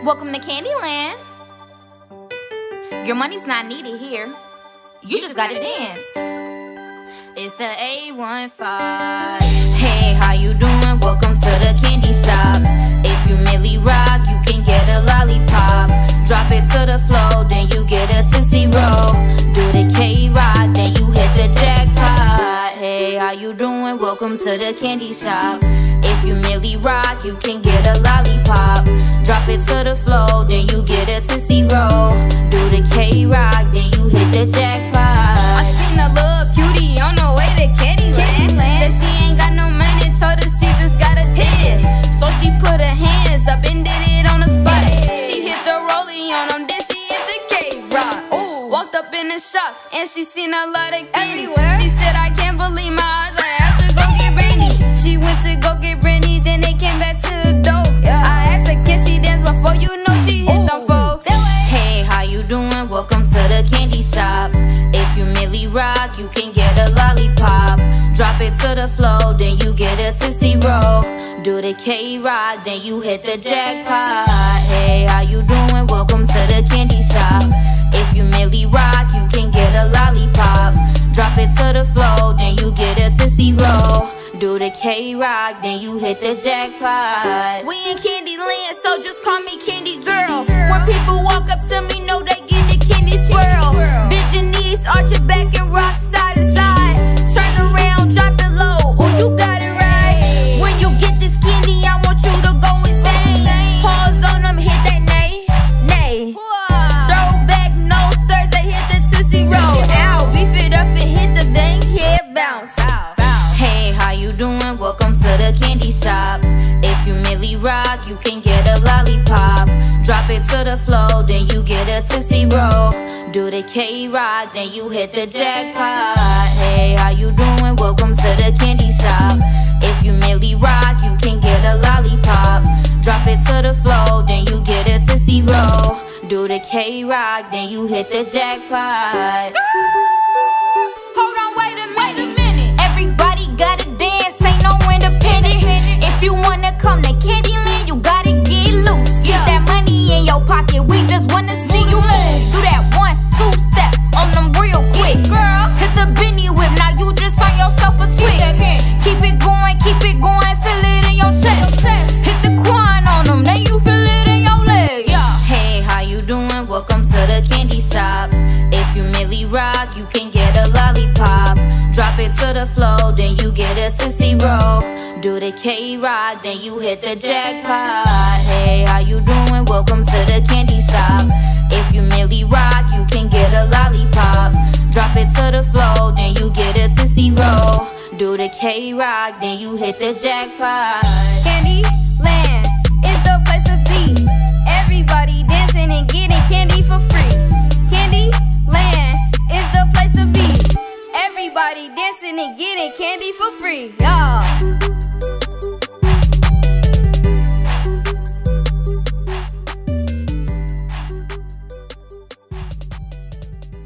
Welcome to Candyland. Your money's not needed here. You just gotta dance. It's the A15. Hey, how you doing? Welcome to the candy shop. If you merely rock, you can get a lollipop. Drop it to the floor, then you get a Tootsie Roll. Do the K-Rock, then you hit the jackpot. Hey, how you doing? Welcome to the candy shop. If you merely rock, you can get a lollipop. Drop it to the floor, then you get a Tootsie Roll. Do the K-Rock, then you hit the jackpot. I seen a little cutie on the way to Candyland. Said she ain't got no money, told her she just got a dance. So she put her hands up and did it on the spot. She hit the rollie on them, then she hit the K-Rock. Walked up in the shop and she seen a lot of candy. She said, I can't believe my eyes, I have to go get brandy. She went to go get brandy, then they came back to the door. I asked her, can she dance? Before you know, she hit them folks. Hey, how you doing? Welcome to the candy shop. If you merely rock, you can get a lollipop. Drop it to the floor, then you get a Tootsie Roll. Do the K-Rock, then you hit the jackpot. Hey, how you doing? Welcome to the candy shop. If you merely rock, you can get a lollipop. Drop it to the floor, then you get a Tootsie Roll. Do the K-Rock, then you hit the jackpot. We in Candyland, so just call me Candy Girl. When people walk up to me, know they get the candy swirl. Bend your knees, arch your back, and rock side to side. Turn around, drop it low, oh you got it right. When you get this candy, I want you to go insane. Pause on them, hit that nay, nay. Throwback, no Thursday, hit the Tootsie Roll. Ow, beef it up and hit the bang, head bounce. Hey, how you doing? Welcome to the candy shop. If you merely rock, you can get a lollipop. Drop it to the floor, then you get a Tootsie Roll. Do the K-Rock, then you hit the jackpot. Hey, how you doing? Welcome to the candy shop. If you merely rock, you can get a lollipop. Drop it to the floor, then you get a Tootsie Roll. Do the K-Rock, then you hit the jackpot. Hold on, wait a minute. Everybody gotta dance, ain't no independent. If you wanna come to Candyland, you gotta get loose. Get that money in your pocket, we just wanna see you move. Do that 1-2 step on them real quick, girl. Hit the Benny whip, now you just find yourself a twist. Keep it going, feel it in your chest. Hit the Quan on them, then you feel it in your legs. Hey, how you doing? Welcome to the candy shop. If you merely rock, you can get a lollipop. Drop it to the floor, then you get a Tootsie Roll. Do the K-Rock, then you hit the jackpot. Hey, how you doing? Welcome to the candy shop. If you merely rock, you can get a lollipop. Drop it to the floor, then you get a Tootsie Roll. Do the K-Rock, then you hit the jackpot.